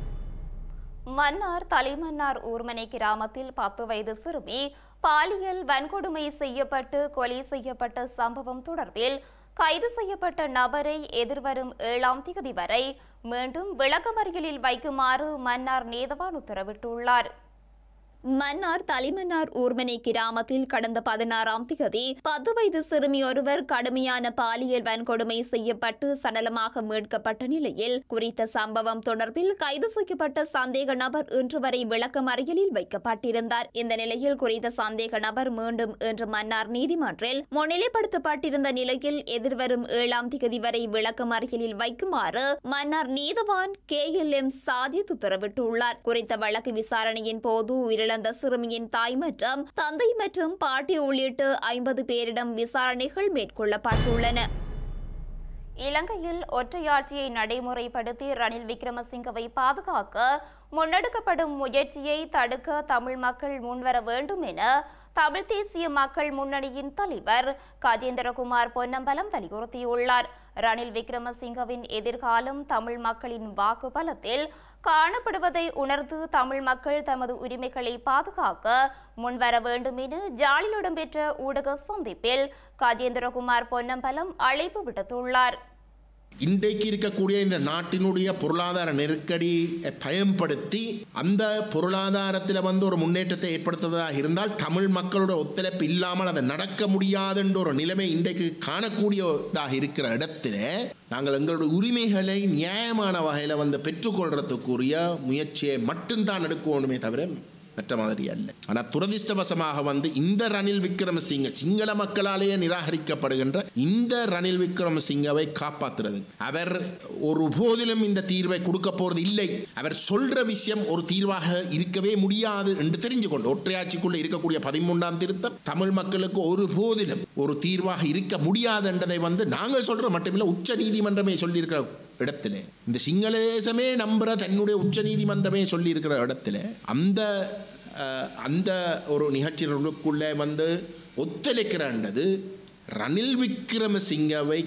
மன்னார் தலைமன்னார் ஊர்மனை கிராமத்தில் 10 வயது சிறுமி பாலியல் வன்கொடுமை செய்யப்பட்டு கொலை செய்யப்பட்ட சம்பவம் தொடர்பில் கைது செய்யப்பட்ட நபரை எதிர்வரும் 7ஆம் தேதி வரை மீண்டும் விளக்கமறியலில் வைக்குமாறு மன்னார் நீதவான் உத்தரவிட்டுள்ளார். மன்னார் தலைமன்னார் ஊர்மனை கிராமத்தில் கடந்த 16ஆம் தேதி 10 வயது சிறுமி ஒருவர் கடுமையான பாலியல் வன்கொடுமை செய்யப்பட்டு சடலமாக மீட்கப்பட்ட நிலையில் குறித்த சம்பவம் தொடர்பில் கைது செய்யப்பட்ட சந்தேக நபர் இன்று வரை விளக்கமறியலில் வைக்கப்பட்டிருந்தார். இந்த நிலையில் குறித்த சந்தேக நபர் மீண்டும் இன்று மன்னார் நீதிமன்றில் முன்னிலைப்படுத்தப்பட்டிருந்த நிலையில் எதிர்வரும் 7ஆம் தேதி வரை விளக்கமறியலில் வைக்குமாறு மன்னார் நீதவான் KLM சாஜித் உத்தரவிட்டுள்ளார். குறித்த வழக்கு விசாரணையின் போது உயிரிழந்த சிறுமியின் தாய் மற்றும் தந்தை மற்றும் பாட்டி உள்ளிட்ட 50 பேரிடம் விசாரணைகள் மேற்கொள்ளப்பட்டுள்ளன. இலங்கையில் ஒற்றையாட்சியை நடைமுறைப்படுத்தி ரணில் விக்ரமசிங்கவை பாதுகாக்க முன்னெடுக்கப்படும் முயற்சியை தடுக்க தமிழ் மக்கள் முன்வர வேண்டும் என தமிழ் தேசிய மக்கள் முன்னணியின் தலைவர் கஜேந்திரகுமார் பொன்னம்பலம் வலியுறுத்தியுள்ளார். ரணில் விக்ரமசிங்கவின் எதிர்காலம் தமிழ் மக்களின் வாக்கு பலத்தில் காணப்படுவதை உணர்ந்து தமிழ் மக்கள் தமது உரிமைகளை பாதுகாக்க முன்வர வேண்டும் என ஜாலில் இடம்பெற்ற ஊடக சந்திப்பில் கஜேந்திரகுமார் பொன்னம்பலம் அழைப்பு விடுத்துள்ளார். இன்றைக்கு இருக்கக்கூடிய இந்த நாட்டினுடைய பொருளாதார நெருக்கடி பயன்படுத்தி அந்த பொருளாதாரத்தில் ஒரு முன்னேற்றத்தை ஏற்படுத்துவதாக இருந்தால் தமிழ் மக்களோட ஒத்துழைப்பு இல்லாமல் அதை நடக்க முடியாதுன்ற ஒரு நிலைமை இன்றைக்கு காணக்கூடியதாக இருக்கிற இடத்துல நாங்கள் எங்களுடைய உரிமைகளை நியாயமான வகையில் பெற்றுக்கொள்றதுக்குரிய முயற்சியை மட்டும்தான் எடுக்கணுமே தவிர மற்ற மாதிரி அல்ல. ஆனால் துரதிர்ஷ்டவசமாக இந்த ரணில் விக்ரமசிங்க சிங்கள மக்களாலேயே நிராகரிக்கப்படுகின்ற இந்த ரணில் விக்ரமசிங்கவை காப்பாற்றுறது அவர் ஒரு போதிலும் இந்த தீர்வை கொடுக்க போறது இல்லை. அவர் சொல்ற விஷயம் ஒரு தீர்வாக இருக்கவே முடியாது என்று தெரிஞ்சு கொண்டு ஒற்றையாட்சிக்குள்ள இருக்கக்கூடிய 13ஆம் திருத்தம் தமிழ் மக்களுக்கு ஒரு போதிலும் ஒரு தீர்வாக இருக்க முடியாது என்றதை நாங்கள் சொல்ற மட்டுமில்லை உச்ச நீதிமன்றமே சொல்லியிருக்கிற இடத்துல இந்த சிங்கள தேசமே நம்புற தன்னுடைய உச்ச நீதிமன்றமே சொல்லி இருக்கிற இடத்துல அந்த ஒரு நிகழ்ச்சிகளுக்குள்ளே ஒத்துழைக்கிறது ரணில் விக்ரமசிங்கவை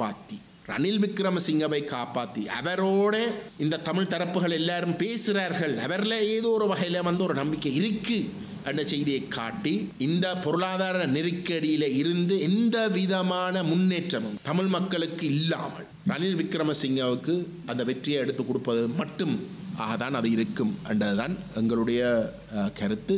காப்பாற்றி அவரோட இந்த தமிழ் தரப்புகள் எல்லாரும் பேசுகிறார்கள். அவரில் ஏதோ ஒரு வகையில் ஒரு நம்பிக்கை இருக்கு என்ற செய்தியை காட்டி இந்த பொருளாதார நெருக்கடியில இருந்து எந்த விதமான முன்னேற்றமும் தமிழ் மக்களுக்கு இல்லாமல் ரணில் விக்ரமசிங்கவுக்கு அந்த வெற்றியை எடுத்து கொடுப்பது மட்டும் ஆகத்தான் அது இருக்கும் என்றதுதான் எங்களுடைய கருத்து.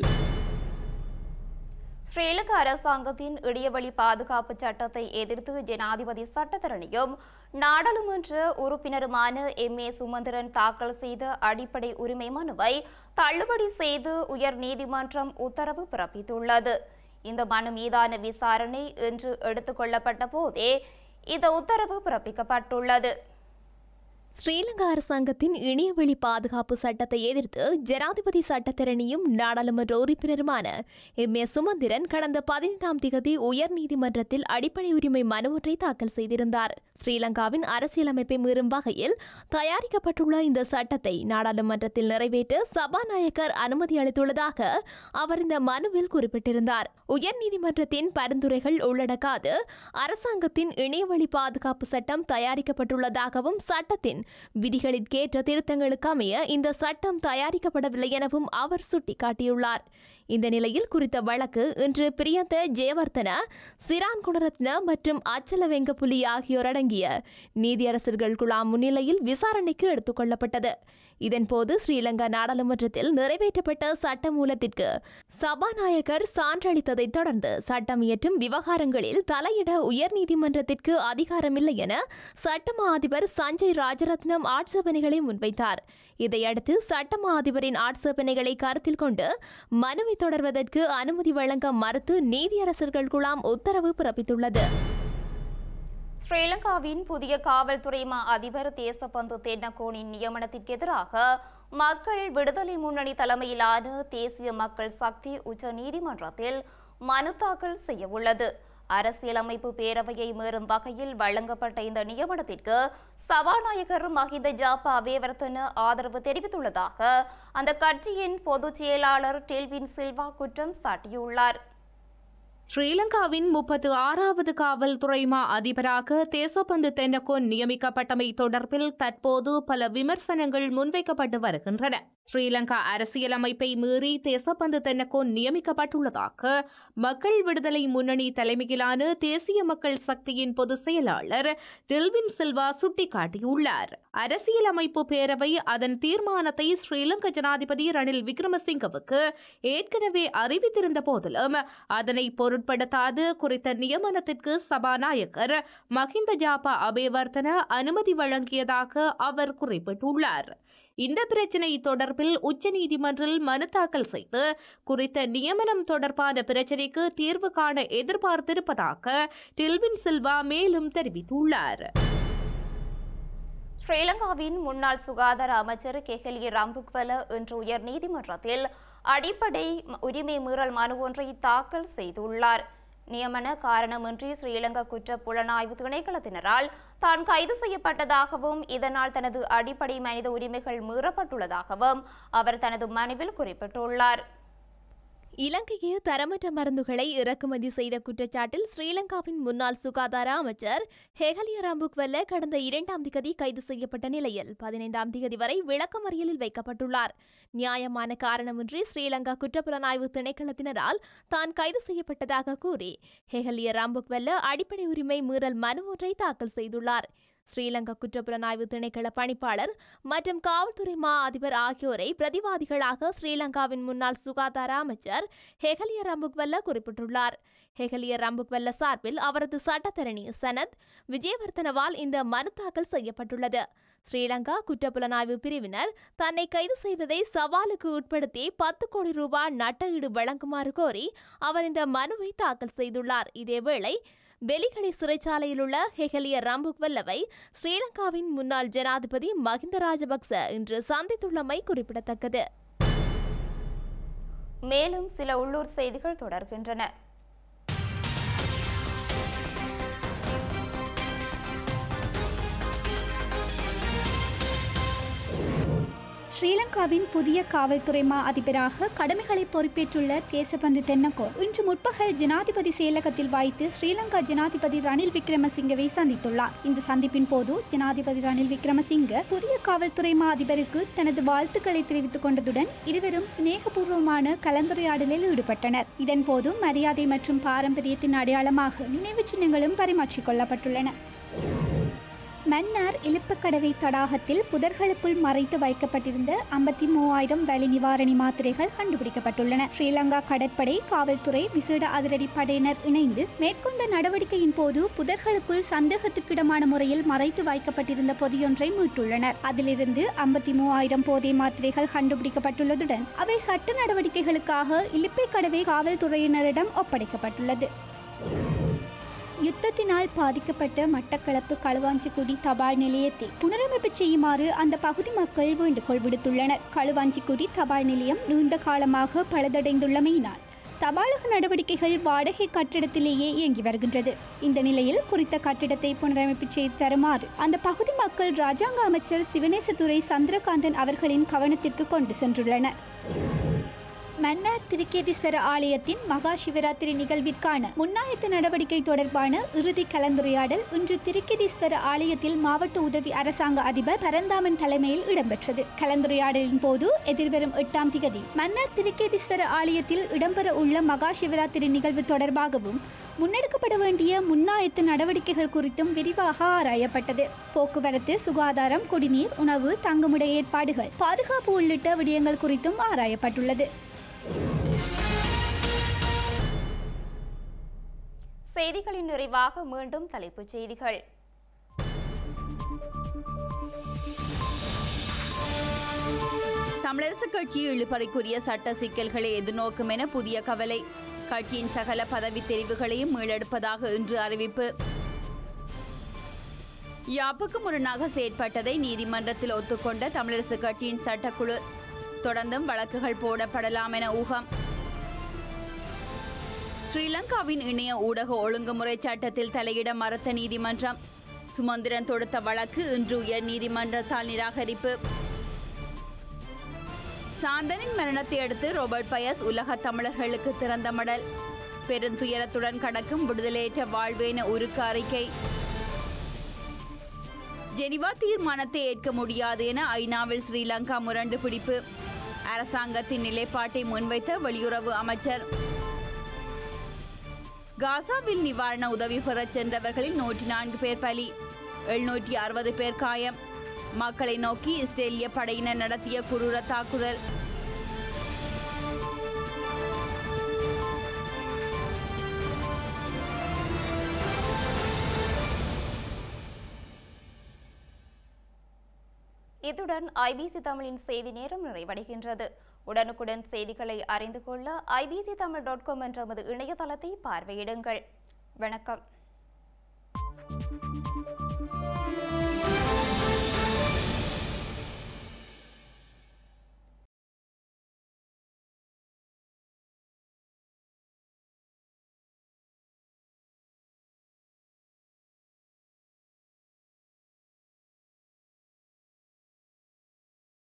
ஸ்ரீலங்கா அரசாங்கத்தின் இடியவழி பாதுகாப்பு சட்டத்தை எதிர்த்து ஜனாதிபதி சட்டத்தரணியும் நாடாளுமன்ற உறுப்பினருமான MA சுமந்திரன் தாக்கல் செய்த அடிப்படை உரிமை மனுவை தள்ளுபடி செய்து உயர் நீதிமன்றம் உத்தரவு பிறப்பித்துள்ளது. இந்த மனு மீதான விசாரணை இன்று எடுத்துக் கொள்ளப்பட்ட போதே இந்த உத்தரவு பிறப்பிக்கப்பட்டுள்ளது. ஸ்ரீலங்கா அரசாங்கத்தின் இணையவழி பாதுகாப்பு சட்டத்தை எதிர்த்து ஜனாதிபதி சட்டத்தரணியும் நாடாளுமன்ற உறுப்பினருமான எம் ஏ சுமந்திரன் கடந்த 15ஆம் திகதி உயர்நீதிமன்றத்தில் அடிப்படை உரிமை மனு ஒன்றை தாக்கல் செய்திருந்தார். ஸ்ரீலங்காவின் அரசியலமைப்பை மீறும் வகையில் தயாரிக்கப்பட்டுள்ள இந்த சட்டத்தை நாடாளுமன்றத்தில் நிறைவேற்ற சபாநாயகர் அனுமதி அளித்துள்ளதாக அவர் இந்த மனுவில் குறிப்பிட்டிருந்தார். உயர்நீதிமன்றத்தின் பரிந்துரைகள் உள்ளடக்காது அரசாங்கத்தின் இணையவழி பாதுகாப்பு சட்டம் தயாரிக்கப்பட்டுள்ளதாகவும் சட்டத்தின் விதிகளிற்கேற்ற திருத்தங்களுக்கு அமைய இந்த சட்டம் தயாரிக்கப்படவில்லை எனவும் அவர் சுட்டிக்காட்டியுள்ளார். இந்த நிலையில் குறித்த வழக்கு இன்று பிரியந்த ஜெயவர்தன, சிரான் குணரத்ன மற்றும் அச்சல வெங்கப்புலி ஆகியோர் அடங்கிய நீதியரசர்கள் குழாம் முன்னிலையில் விசாரணைக்கு எடுத்துக் கொள்ளப்பட்டது. இதன்போது ஸ்ரீலங்கா நாடாளுமன்றத்தில் நிறைவேற்றப்பட்ட சட்டமூலத்திற்கு சபாநாயகர் சான்றளித்ததைத் தொடர்ந்து சட்டம் இயற்றும் விவகாரங்களில் தலையிட உயர்நீதிமன்றத்திற்கு அதிகாரமில்லை என சட்டமா அதிபர் சஞ்சய் ராஜரத்னம் ஆட்சேபனைகளை முன்வைத்தார். இதையடுத்து சட்டமா அதிபரின் ஆட்சேபனைகளை கருத்தில் கொண்டு மனுவை தொடர்வதற்கு அனுமதி வழங்க மறுத்து நீதியரசர்கள் குழாம் உத்தரவு பிறப்பித்துள்ளது. ஸ்ரீலங்காவின் புதிய காவல்துறை மா அதிபர் தேசபந்து தென்னகோனின் நியமனத்திற்கு எதிராக மக்கள் விடுதலை முன்னணி தலைமையிலான தேசிய மக்கள் சக்தி உச்ச நீதிமன்றத்தில் மனு தாக்கல் செய்ய உள்ளது. அரசியலமைப்பு பேரவையை மீறும் வகையில் வழங்கப்பட்ட இந்த நியமனத்திற்கு சபாநாயகர் மஹிந்த ஜாப்பா அபேவர்தன ஆதரவு தெரிவித்துள்ளதாக அந்த கட்சியின் பொதுச் செயலாளர் டெல்வின் சில்வா குற்றம் சாட்டியுள்ளார். ஸ்ரீலங்காவின் 36வது காவல்துறை மா அதிபராக தேசபந்து தென்னகோன் நியமிக்கப்பட்டமை தொடர்பில் தற்போது பல விமர்சனங்கள் முன்வைக்கப்பட்டு வருகின்றன. ஸ்ரீலங்கா அரசியலமைப்பை மீறி தேசபந்து தென்னகோன் நியமிக்கப்பட்டுள்ளதாக மக்கள் விடுதலை முன்னணி தலைமையிலான தேசிய மக்கள் சக்தியின் பொதுச் செயலாளர் டெல்வின் சில்வா சுட்டிக்காட்டியுள்ளார். அரசியலமைப்பு பேரவை அதன் தீர்மானத்தை ஸ்ரீலங்கா ஜனாதிபதி ரணில் விக்ரமசிங்கவுக்கு ஏற்கனவே அறிவித்திருந்த போதிலும் அதனை பொருட்படுத்தாது குறித்த நியமனத்திற்கு சபாநாயகர் மஹிந்த ஜாப்பா அபேவர்தன அனுமதி வழங்கியதாக அவர் குறிப்பிட்டுள்ளார். இந்த பிரச்சினை தொடர்பில் உச்சநீதிமன்றில் மனு தாக்கல் செய்து குறித்த நியமனம் தொடர்பான பிரச்சினைக்கு தீர்வு காண எதிர்பார்த்திருப்பதாக டெல்வின் சில்வா மேலும் தெரிவித்துள்ளார். ஸ்ரீலங்காவின் முன்னாள் சுகாதார அமைச்சர் கெஹலிய ரம்புக்வெல இன்று உயர்நீதிமன்றத்தில் அடிப்படை உரிமை மீறல் மனு ஒன்றை தாக்கல் செய்துள்ளார். நியமன காரணமின்றி ஸ்ரீலங்கா குற்ற புலனாய்வு திணைக்களத்தினரால் தான் கைது செய்யப்பட்டதாகவும் இதனால் தனது அடிப்படை மனித உரிமைகள் மீறப்பட்டுள்ளதாகவும் அவர் தனது மனுவில் குறிப்பிட்டுள்ளார். இலங்கையில் தரமற்ற மருந்துகளை இறக்குமதி செய்த குற்றச்சாட்டில் ஸ்ரீலங்காவின் முன்னாள் சுகாதார அமைச்சர் கெஹலிய ரம்புக்வெல கடந்த 2ஆம் திகதி கைது செய்யப்பட்ட நிலையில் 15ஆம் திகதி வரை விளக்கமறியலில் வைக்கப்பட்டுள்ளார். நியாயமான காரணமின்றி ஸ்ரீலங்கா குற்றப்புலனாய்வு திணைக்களத்தினரால் தான் கைது செய்யப்பட்டதாக கூறி கெஹலிய ரம்புக்வெல அடிப்படை உரிமை மீறல் மனு ஒன்றை தாக்கல் செய்துள்ளார். ஸ்ரீலங்கா குற்றப்புலனாய்வு திணைக்கள பணிப்பாளர் மற்றும் காவல்துறை மா அதிபர் ஆகியோரை பிரதிவாதிகளாக ஸ்ரீலங்காவின் முன்னாள் சுகாதார அமைச்சர் கெஹலிய ரம்புக்வெல குறிப்பிட்டுள்ளார். கெஹலிய ரம்புக்வெல சார்பில் அவரது சட்டத்தரணி சனத் விஜயவர்தனவால் இந்த மனு தாக்கல் செய்யப்பட்டுள்ளது. ஸ்ரீலங்கா குற்றப்புலனாய்வு பிரிவினர் தன்னை கைது செய்ததை சவாலுக்கு உட்படுத்தி 10 கோடி ரூபாய் நட்டஈடு வழங்குமாறு கோரி அவர் இந்த மனுவை தாக்கல் செய்துள்ளார். இதேவேளை வெலிகடை சிறைச்சாலையில் உள்ள கெஹலிய ரம்புக்வெல்லவை ஸ்ரீலங்காவின் முன்னாள் ஜனாதிபதி மஹிந்த ராஜபக்ச இன்று சந்தித்துள்ளமை குறிப்பிடத்தக்கது. மேலும் சில உள்ளூர் செய்திகள் தொடர்கின்றன. ஸ்ரீலங்காவின் புதிய காவல்துறை மா அதிபராக கடமைகளை பொறுப்பேற்றுள்ள தேசபந்து தென்னகோன் இன்று முற்பகல் ஜனாதிபதி செயலகத்தில் வைத்து ஸ்ரீலங்கா ஜனாதிபதி ரணில் விக்ரமசிங்கவை சந்தித்துள்ளார். இந்த சந்திப்பின் போது ஜனாதிபதி ரணில் விக்ரமசிங்க புதிய காவல்துறை மா அதிபருக்கு தனது வாழ்த்துக்களை தெரிவித்துக் கொண்டதுடன் இருவரும் சிநேகபூர்வமான கலந்துரையாடலில் ஈடுபட்டனர். இதன்போது மரியாதை மற்றும் பாரம்பரியத்தின் அடையாளமாக நினைவு சின்னங்களும் பரிமாற்றிக் கொள்ளப்பட்டுள்ளன. மன்னார் இலுப்பக்கடவை தடாகத்தில் புதர்களுக்குள் மறைத்து வைக்கப்பட்டிருந்த 53,000 வலி நிவாரணி மாத்திரைகள் கண்டுபிடிக்கப்பட்டுள்ளன. ஸ்ரீலங்கா கடற்படை, காவல்துறை, விசேட அதிரடி படையினர் இணைந்து மேற்கொண்ட நடவடிக்கையின் போது புதர்களுக்குள் சந்தேகத்திற்கிடமான முறையில் மறைத்து வைக்கப்பட்டிருந்த பொதியொன்றை மீட்டுள்ளனர். அதிலிருந்து 53,000 போதை மாத்திரைகள் கண்டுபிடிக்கப்பட்டுள்ளதுடன் அவை சட்ட நடவடிக்கைகளுக்காக இலுப்பைக்கடவை காவல்துறையினரிடம் ஒப்படைக்கப்பட்டுள்ளது. யுத்தத்தினால் பாதிக்கப்பட்ட மட்டக்களப்பு களுவாஞ்சிக்குடி தபால் நிலையத்தை புனரமைப்பு செய்யுமாறு அந்த பகுதி மக்கள் வேண்டுகோள் விடுத்துள்ளனர். களுவாஞ்சிக்குடி தபால் நிலையம் நீண்ட காலமாக பழுதடைந்துள்ளமையினால் தபாலக நடவடிக்கைகள் வாடகை கட்டிடத்திலேயே இயங்கி வருகின்றது. இந்த நிலையில் குறித்த கட்டிடத்தை புனரமைப்பு செய்து தருமாறு அந்த பகுதி மக்கள் ராஜாங்க அமைச்சர் சிவனேசதுரை சந்திரகாந்தன் அவர்களின் கவனத்திற்கு கொண்டு சென்றுள்ளனர். மன்னார் திருக்கேதீஸ்வர ஆலயத்தின் மகா சிவராத்திரி நிகழ்விற்கான முன்னாயத்த நடவடிக்கை தொடர்பான இறுதி கலந்துரையாடல் இன்று திருக்கேதீஸ்வர ஆலயத்தில் மாவட்ட உதவி அரசாங்க அதிபர் பரந்தாமன் தலைமையில் இடம்பெற்றது. கலந்துரையாடலின் போது எதிர்வரும் 8ஆம் திகதி மன்னார் திருக்கேதீஸ்வர ஆலயத்தில் இடம்பெற உள்ள மகா சிவராத்திரி நிகழ்வு தொடர்பாகவும் முன்னெடுக்கப்பட வேண்டிய முன்னாயத்த நடவடிக்கைகள் குறித்தும் விரிவாக ஆராயப்பட்டது. போக்குவரத்து, சுகாதாரம், குடிநீர், உணவு, தங்குமிட ஏற்பாடுகள், பாதுகாப்பு உள்ளிட்ட விடயங்கள் குறித்தும் ஆராயப்பட்டுள்ளது. செய்திகளின் நிறைவாக மீண்டும் தலைப்புச் செய்திகள். தமிழரசு கட்சி இழுபறிக்குரிய சட்ட சிக்கல்களை எதிர்நோக்கும் என புதிய கவலை. கட்சியின் சகல பதவி தெரிவுகளையும் மீளெடுப்பதாக இன்று அறிவிப்பு. யாப்புக்கு முரணாக செயற்பட்டதை நீதிமன்றத்தில் ஒத்துக்கொண்ட தமிழரசு கட்சியின் சட்டக்குழு. தொடர்ந்தும் வழக்குகள் போடப்படலாம் என ஊகம். ஸ்ரீலங்காவின் இணைய ஊடக ஒழுங்குமுறை சட்டத்தில் தலையிட மறுத்த நீதிமன்றம். சுமந்திரன் தொடுத்த வழக்கு இன்று உயர் நீதிமன்றத்தால் நிராகரிப்பு. சாந்தனின் மரணத்தை அடுத்து ரோபர்ட் பயஸ் உலக தமிழர்களுக்கு திறந்த மடல். பெருந்துயரத்துடன் கடக்கும் விடுதலையற்ற வாழ்வு என உருக்கு அறிக்கை. ஜெனிவா தீர்மானத்தை ஏற்க முடியாது என ஐநாவில் ஸ்ரீலங்கா முரண்டு பிடிப்பு. அரசாங்கத்தின் நிலைப்பாட்டை முன்வைத்த வெளியுறவு அமைச்சர். காசாவில் நிவாரண உதவி பெறச் சென்றவர்களில் 104 பேர் பலி, 760 பேர் காயம். மக்களை நோக்கி இஸ்ரேலிய படையினர் நடத்திய குரூர தாக்குதல். இத்துடன் ஐபிசி தமிழின் செய்தி நேரம் நிறைவடைகின்றது. உடனுக்குடன் செய்திகளை அறிந்து கொள்ள ibctamil.com என்ற நமது இணையதளத்தை பார்வையிடுங்கள். வணக்கம்.